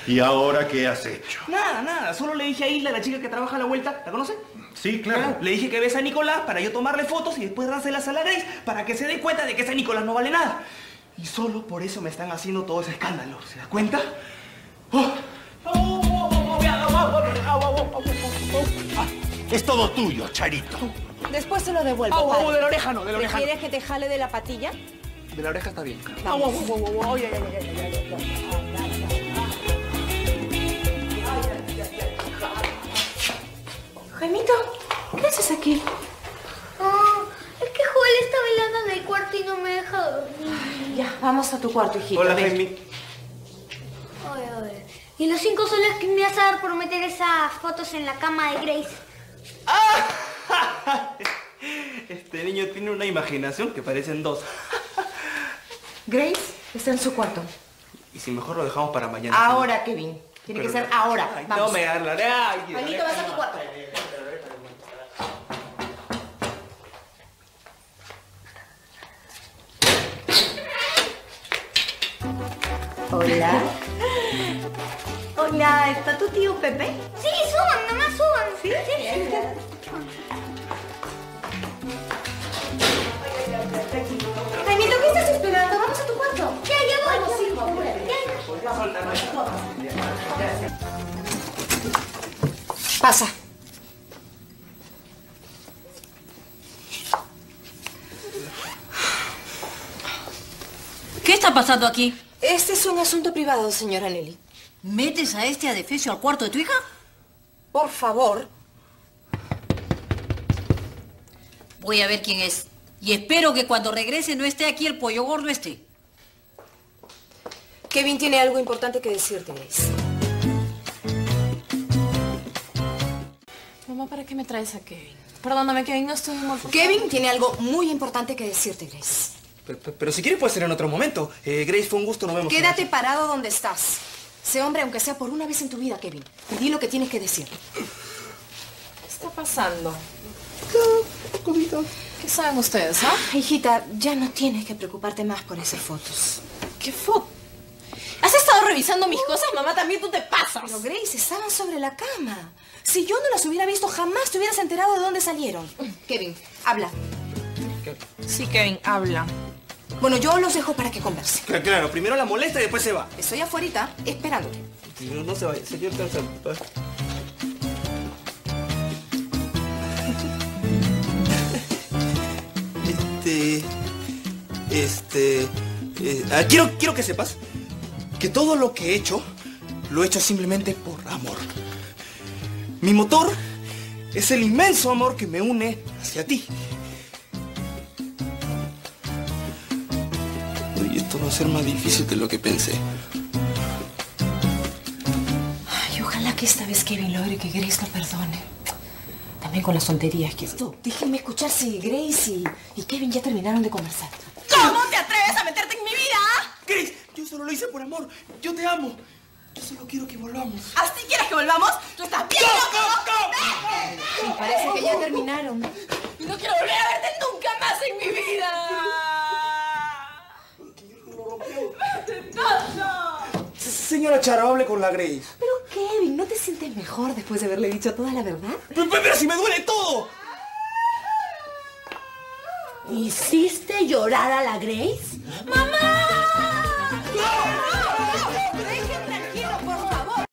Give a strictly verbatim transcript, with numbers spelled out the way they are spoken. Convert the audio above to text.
¿Y ahora qué has hecho? Nada, nada. Solo le dije a Isla, la chica que trabaja a la vuelta. ¿La conoce? Sí, claro. Le dije que besa a Nicolás para yo tomarle fotos y después dárselas a la Grace para que se dé cuenta de que ese Nicolás no vale nada. Y solo por eso me están haciendo todo ese escándalo. ¿Se da cuenta? Oh. Es todo tuyo, Charito. Después se lo devuelvo. Oh, padre. oh, de la oreja no, de la oreja no. ¿Quieres que te jale de la patilla? De la oreja está bien. Vamos. Jaimito, ¿qué haces aquí? Oh, es que Joel está bailando en el cuarto y no me deja dormir. Ya, vamos a tu cuarto, hijito. Hola, ven. Jaime. Oye, oye. Y los cinco soles que me vas a dar por meter esas fotos en la cama de Grace. ¡Ah! Este niño tiene una imaginación que parecen dos. Grace está en su cuarto. Y si mejor lo dejamos para mañana. Ahora, Kevin. Tiene Pero que ser no. ahora. Ay, Vamos. no me hablaré. Ay, Jaimito, vas a tu cuarto. Hola. Hola, ¿está tu tío Pepe? Sí, suban, nomás suban. Sí, sí. Jaimito, ¿qué estás esperando? Vamos a tu cuarto. Ya, ya voy. Vamos, hijo, apúrate. Pasa. ¿Qué está pasando aquí? Este es un asunto privado, señora Nelly. ¿Metes a este adefesio al cuarto de tu hija? Por favor. Voy a ver quién es. Y espero que cuando regrese no esté aquí el pollo gordo este. Kevin tiene algo importante que decirte, Grace. Mamá, ¿para qué me traes a Kevin? Perdóname, Kevin, no estoy muy... Kevin tiene algo muy importante que decirte, Grace. Pero, pero, pero si quieres puede ser en otro momento. Eh, Grace, fue un gusto, nos vemos. Quédate parado donde estás. Sé hombre, aunque sea por una vez en tu vida, Kevin. Y di lo que tienes que decir. ¿Qué está pasando? Cosita. ¿Qué saben ustedes, ah? Hijita, ya no tienes que preocuparte más por esas fotos. ¿Qué foto? ¿Has estado revisando mis cosas? Mamá, también tú te pasas. Pero, Grace, estaban sobre la cama. Si yo no las hubiera visto, jamás te hubieras enterado de dónde salieron. Kevin, habla. Sí, Kevin, habla. Bueno, yo los dejo para que conversen. Claro, claro, primero la molesta y después se va. Estoy afuera esperándote. No, no se vaya, señor Tarzán. Este... Este... eh, ah, quiero, quiero que sepas que todo lo que he hecho, lo he hecho simplemente por amor. Mi motor es el inmenso amor que me une hacia ti. Y esto va a ser más difícil de lo que pensé. Ay, ojalá que esta vez Kevin logre que Grace lo perdone. También con las tonterías que esto. Déjenme escuchar si Grace y, y Kevin ya terminaron de conversar. ¿Cómo te atreves a meterte en mi vida? Grace, yo solo lo hice por amor. Yo te amo. Yo solo quiero que volvamos. ¿Así quieres que volvamos? ¡Tú estás bien loco! Sí, parece que ya terminaron. Y no quiero volver a verte nunca más en mi vida. Señora Charo, hable con la Grace. Pero Kevin, ¿no te sientes mejor después de haberle dicho toda la verdad? Pero, pero, pero si me duele todo. ¿Hiciste llorar a la Grace? ¡Mamá!